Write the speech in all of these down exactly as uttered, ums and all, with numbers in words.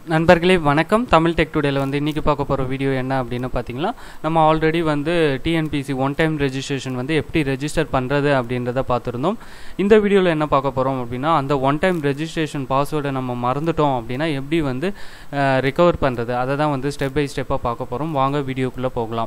நண்பர்களே வணக்கம். தமிழ் டெக் டுடேல வந்து இன்னைக்கு பார்க்க போகிற வீடியோ என்ன அப்படின்னு பார்த்தீங்கன்னா, நம்ம ஆல்ரெடி வந்து டிஎன்பிசி ஒன் டைம் ரெஜிஸ்ட்ரேஷன் வந்து எப்படி ரெஜிஸ்டர் பண்ணுறது அப்படின்றத பார்த்துருந்தோம். இந்த வீடியோவில் என்ன பார்க்க போகிறோம் அப்படின்னா, அந்த ஒன் டைம் ரெஜிஸ்ட்ரேஷன் பாஸ்வேர்டை நம்ம மறந்துட்டோம் அப்படின்னா எப்படி வந்து ரிகவர் பண்ணுறது, அதை தான் வந்து ஸ்டெப் பை ஸ்டெப்பாக பார்க்க போகிறோம். வாங்க வீடியோக்குள்ளே போகலாம்.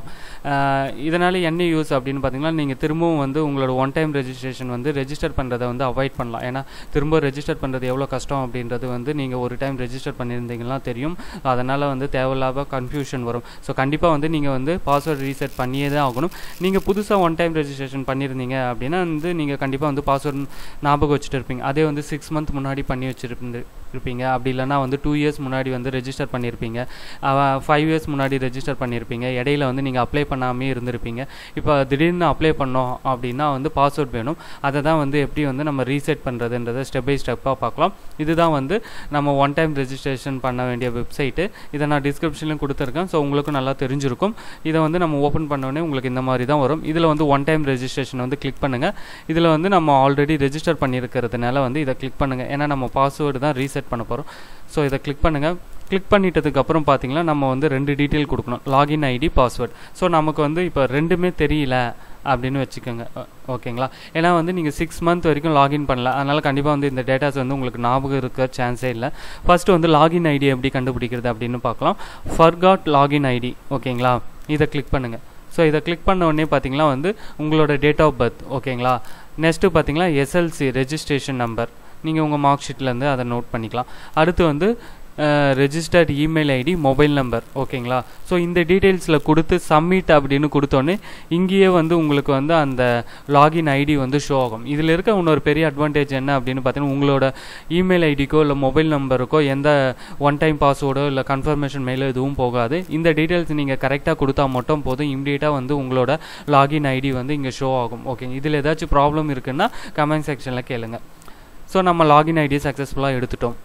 இதனால் என்ன யூஸ் அப்படின்னு பார்த்தீங்கன்னா, நீங்கள் திரும்பவும் வந்து உங்களோட ஒன் டைம் ரெஜிஸ்ட்ரேஷன் வந்து ரெஜிஸ்டர் பண்ணுறதை வந்து அவாய்ட் பண்ணலாம். ஏன்னா திரும்ப ரெஜிஸ்டர் பண்ணுறது எவ்வளோ கஷ்டம் அப்படின்றது வந்து நீங்கள் ஒரு டைம் ரெஜிஸ்டர் பண்ணியிருந்தீங்க தெரியும். அதனால் வந்து தேவையில்லாத கன்ஃபியூஷன் வரும். ஸோ கண்டிப்பாக வந்து நீங்கள் வந்து பாஸ்வேர்டு ரீசெட் பண்ணியே தான் ஆகணும். நீங்கள் புதுசாக ஒன் டைம் ரெஜிஸ்ட்ரேஷன் பண்ணியிருந்தீங்க அப்படின்னா வந்து நீங்கள் கண்டிப்பாக வந்து பாஸ்வேர்டு ஞாபகம் வச்சுட்டு இருப்பீங்க. அதே வந்து சிக்ஸ் மந்த் முன்னாடி பண்ணி வச்சுருந்து இருப்பீங்க. அப்படி இல்லைனா வந்து டூ இயர்ஸ் முன்னாடி வந்து ரெஜிஸ்டர் பண்ணியிருப்பீங்க, ஃபைவ் இயர்ஸ் முன்னாடி ரெஜிஸ்டர் பண்ணியிருப்பீங்க. இடையில வந்து நீங்கள் அப்ளை பண்ணாமே இருந்திருப்பீங்க. இப்போ திடீர்னு அப்ளை பண்ணோம் அப்படின்னா வந்து பாஸ்வேர்ட் வேணும். அதை தான் வந்து எப்படி வந்து நம்ம ரீசெட் பண்ணுறதுன்றதை ஸ்டெப் பை ஸ்டெப்பாக பார்க்கலாம். இதுதான் வந்து நம்ம ஒன் டைம் ரெஜிஸ்ட்ரேஷன் பண்ண வேண்டிய வெப்சைட்டு. இதை நான் டிஸ்கிரிப்ஷன்லையும் கொடுத்துருக்கேன். ஸோ உங்களுக்கும் நல்லா தெரிஞ்சிருக்கும். இதை வந்து நம்ம ஓப்பன் பண்ணோடனே உங்களுக்கு இந்த மாதிரி தான் வரும். இதில் வந்து ஒன் டைம் ரெஜிஸ்ட்ரேஷன் வந்து கிளிக் பண்ணுங்கள். இதில் வந்து நம்ம ஆல்ரெடி ரெஜிஸ்டர் பண்ணியிருக்கிறதுனால வந்து இதை கிளிக் பண்ணுங்கள். ஏன்னா நம்ம பாஸ்வேர்டு தான் ரீசெட் பண்ண போகிறோம். ஸோ இதை கிளிக் பண்ணுங்கள். கிளிக் பண்ணிட்டதுக்கப்புறம் பார்த்தீங்கன்னா நம்ம வந்து ரெண்டு டீட்டெயில் கொடுக்கணும், லாகின் ஐடி, பாஸ்வேர்டு. ஸோ நமக்கு வந்து இப்போ ரெண்டுமே தெரியல அப்படின்னு வச்சுக்கோங்க, ஓகேங்களா? ஏன்னா வந்து நீங்கள் சிக்ஸ் மந்த் வரைக்கும் லாகின் பண்ணல, அதனால் கண்டிப்பாக வந்து இந்த டேட்டாஸ் வந்து உங்களுக்கு ஞாபகம் இருக்க சான்ஸே இல்லை. ஃபஸ்ட்டு வந்து லாகின் ஐடி எப்படி கண்டுபிடிக்கிறது அப்படின்னு பார்க்கலாம். ஃபர்காட் லாகின் ஐடி, ஓகேங்களா? இதை கிளிக் பண்ணுங்கள். ஸோ இதை கிளிக் பண்ண உடனே பார்த்தீங்கன்னா வந்து உங்களோட டேட் ஆஃப் பர்த், ஓகேங்களா? நெக்ஸ்ட்டு பார்த்தீங்கன்னா எஸ்எல்சி ரெஜிஸ்ட்ரேஷன் நம்பர், நீங்கள் உங்கள் மார்க் ஷீட்லேருந்து அதை நோட் பண்ணிக்கலாம். அடுத்து வந்து registered email ID, mobile number, ஓகேங்களா? ஸோ இந்த டீட்டெயில்ஸில் கொடுத்து சப்மிட் அப்படின்னு கொடுத்தோன்னே இங்கேயே வந்து உங்களுக்கு வந்து அந்த லாகின் ஐடி வந்து ஷோ ஆகும். இதில் இருக்க இன்னொரு பெரிய அட்வான்டேஜ் என்ன அப்படின்னு பார்த்தீங்கன்னா, உங்களோட இமெயில் ஐடிக்கோ இல்லை மொபைல் நம்பருக்கோ எந்த ஒன் டைம் பாஸ்வேர்டோ இல்லை கன்ஃபர்மேஷன் மெயிலோ எதுவும் போகாது. இந்த டீட்டெயில்ஸ் நீங்கள் கரெக்டாக கொடுத்தா மட்டும் போதும், இம்மிடியேட்டாக வந்து உங்களோட லாகின் ஐடி வந்து இங்கே ஷோ ஆகும். ஓகே, இதில் ஏதாச்சும் ப்ராப்ளம் இருக்குன்னா கமெண்ட் செக்ஷனில் கேளுங்க. ஸோ நம்ம லாகின் ஐடியை சக்ஸஸ்ஃபுல்லாக எடுத்துட்டோம்.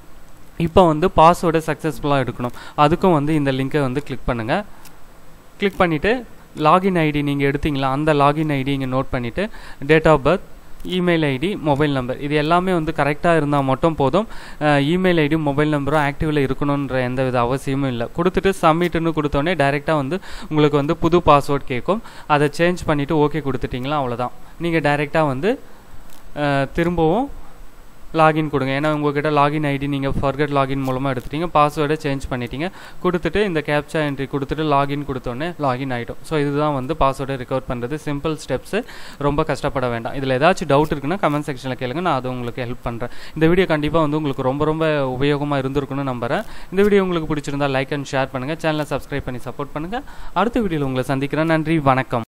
இப்போ வந்து பாஸ்வேர்டை சக்ஸஸ்ஃபுல்லாக எடுக்கணும். அதுக்கும் வந்து இந்த லிங்கை வந்து கிளிக் பண்ணுங்கள். கிளிக் பண்ணிவிட்டு லாகின் ஐடி நீங்கள் எடுத்தீங்களா, அந்த லாகின் ஐடி இங்கே நோட் பண்ணிவிட்டு date of birth, email ID, mobile number, இது எல்லாமே வந்து கரெக்டாக இருந்தால் மட்டும் போதும். இமெயில் ஐடி, மொபைல் நம்பரும் ஆக்டிவில் இருக்கணுன்ற எந்த வித அவசியமும் இல்லை. கொடுத்துட்டு சப்மிட்னு கொடுத்தோடனே டைரெக்டாக வந்து உங்களுக்கு வந்து புது பாஸ்வேர்ட் கேட்கும். அதை சேஞ்ச் பண்ணிவிட்டு ஓகே கொடுத்துட்டிங்களா, அவ்வளோதான். நீங்கள் டைரெக்டாக வந்து திரும்பவும் லாகின் கொடுங்க. ஏன்னா உங்கள்கிட்ட லாகின் ஐடி நீங்கள் ஃபர்கட் லாகின் மூலமாக எடுத்துட்டீங்க, பாஸ்வேர்டை சேஞ்ச் பண்ணிட்டீங்க. கொடுத்துட்டு இந்த கேப்சா என்ட்ரி கொடுத்துட்டு லாகின் கொடுத்தோடனே லாகின் ஆகிடும். ஸோ இதுதான் வந்து பாஸ்வேர்டை ரிகவர் பண்ணுறது. சிம்பிள் ஸ்டெப்ஸு, ரொம்ப கஷ்டப்பட வேண்டாம். இதில் ஏதாச்சும் டவுட் இருக்குன்னா கமெண்ட் செக்ஷனில் கேளுங்க, நான் அது உங்களுக்கு ஹெல்ப் பண்ணுறேன். இந்த வீடியோ கண்டிப்பாக வந்து உங்களுக்கு ரொம்ப ரொம்ப உபயோகமாக இருந்திருக்குன்னு நம்புகிறேன். இந்த வீடியோ உங்களுக்கு பிடிச்சிருந்தா லைக் அண்ட் ஷேர் பண்ணுங்கள், சேனலை சப்ஸ்கிரைப் பண்ணி சப்போர்ட் பண்ணுங்கள். அடுத்த வீடியோவில் உங்களை சந்திக்கிறேன். நன்றி, வணக்கம்.